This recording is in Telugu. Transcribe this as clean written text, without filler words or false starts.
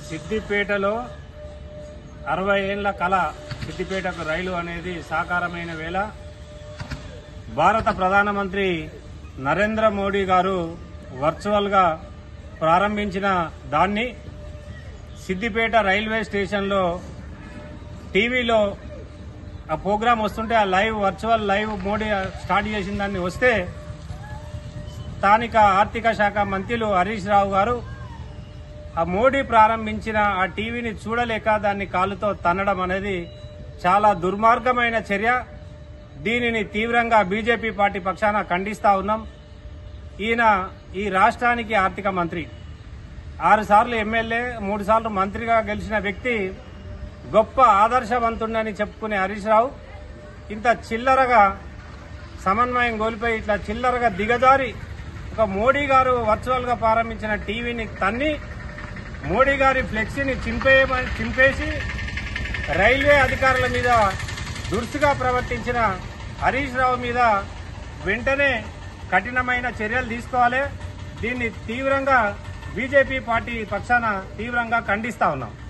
సిద్దిపేటలో 60 ఏళ్ల కళ సిద్దిపేటకు రైలు అనేది సాకారమైన వేళ భారత ప్రధానమంత్రి నరేంద్ర మోడీ గారు వర్చువల్గా ప్రారంభించిన దాన్ని సిద్దిపేట రైల్వే స్టేషన్లో టీవీలో ఆ ప్రోగ్రాం వస్తుంటే ఆ వర్చువల్ లైవ్ మోడీ స్టార్ట్ చేసిన దాన్ని వస్తే స్థానిక ఆర్థిక శాఖ మంత్రులు హరీష్ రావు గారు ఆ మోడీ ప్రారంభించిన ఆ టీవీని చూడలేక దాన్ని కాలుతో తన్నడం అనేది చాలా దుర్మార్గమైన చర్య. దీనిని తీవ్రంగా బీజేపీ పార్టీ పక్షాన ఖండిస్తా ఉన్నాం. ఈయన ఈ రాష్ట్రానికి ఆర్థిక మంత్రి, 6 సార్లు ఎమ్మెల్యే, 3 సార్లు మంత్రిగా గెలిచిన వ్యక్తి, గొప్ప ఆదర్శవంతుడని చెప్పుకునే హరీష్ రావు ఇంత చిల్లరగా సమన్వయం కోల్పోయి ఇట్లా చిల్లరగా దిగజారి ఒక మోడీ గారు వర్చువల్ గా ప్రారంభించిన టీవీని తన్ని మోడీ గారి ఫ్లెక్సీని చింపేసి రైల్వే అధికారుల మీద దురుసుగా ప్రవర్తించిన హరీష్ రావు మీద వెంటనే కఠినమైన చర్యలు తీసుకోవాలి. దీన్ని తీవ్రంగా బీజేపీ పార్టీ పక్షాన తీవ్రంగా ఖండిస్తా ఉన్నాం.